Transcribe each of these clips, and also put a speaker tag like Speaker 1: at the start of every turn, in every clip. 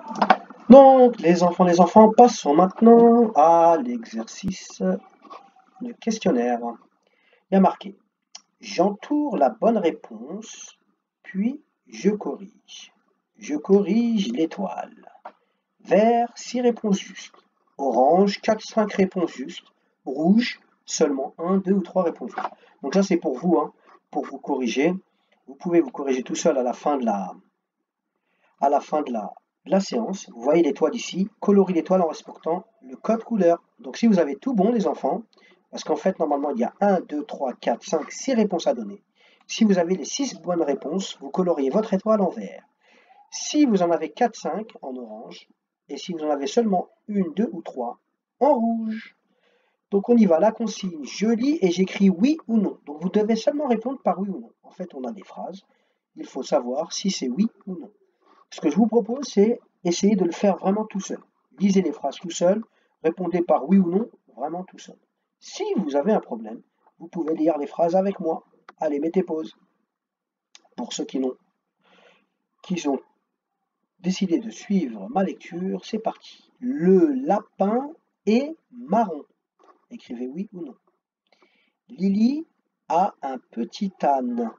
Speaker 1: Donc, les enfants, passons maintenant à l'exercice de questionnaire. Il y a marqué, j'entoure la bonne réponse, puis je corrige. Je corrige l'étoile. Vert, 6 réponses justes. Orange, 4, 5 réponses justes. Rouge, seulement 1, 2 ou 3 réponses justes. Donc ça, c'est pour vous, hein, pour vous corriger. Vous pouvez vous corriger tout seul à la fin de la séance. Vous voyez l'étoile ici, colorie l'étoile en respectant le code couleur. Donc si vous avez tout bon les enfants, parce qu'en fait normalement il y a 1, 2, 3, 4, 5, 6 réponses à donner. Si vous avez les 6 bonnes réponses, vous coloriez votre étoile en vert. Si vous en avez 4, 5 en orange, et si vous en avez seulement 1, 2 ou 3 en rouge. Donc on y va, la consigne, je lis et j'écris oui ou non. Donc vous devez seulement répondre par oui ou non. En fait on a des phrases, il faut savoir si c'est oui ou non. Ce que je vous propose, c'est essayer de le faire vraiment tout seul. Lisez les phrases tout seul, répondez par oui ou non, vraiment tout seul. Si vous avez un problème, vous pouvez lire les phrases avec moi. Allez, mettez pause. Pour ceux qui ont décidé de suivre ma lecture, c'est parti. Le lapin est marron. Écrivez oui ou non. Lily a un petit âne.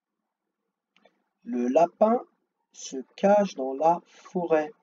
Speaker 1: Le lapin se cache dans la forêt.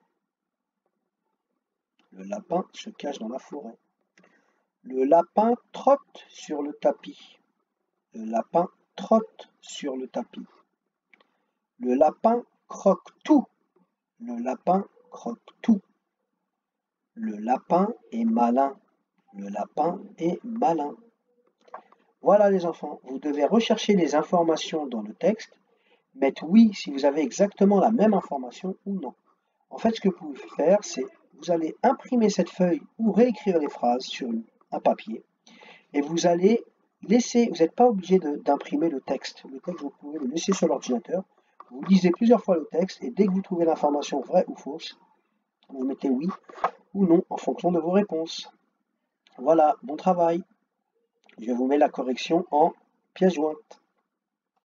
Speaker 1: Le lapin se cache dans la forêt. Le lapin trotte sur le tapis. Le lapin trotte sur le tapis. Le lapin croque tout. Le lapin croque tout. Le lapin est malin. Le lapin est malin. Voilà les enfants, vous devez rechercher les informations dans le texte, mettre oui si vous avez exactement la même information ou non. En fait, ce que vous pouvez faire, c'est vous allez imprimer cette feuille ou réécrire les phrases sur un papier et vous allez laisser, vous n'êtes pas obligé d'imprimer le texte. Le texte, vous pouvez le laisser sur l'ordinateur. Vous lisez plusieurs fois le texte et dès que vous trouvez l'information vraie ou fausse, vous mettez oui ou non en fonction de vos réponses. Voilà, bon travail. Je vous mets la correction en pièce jointe.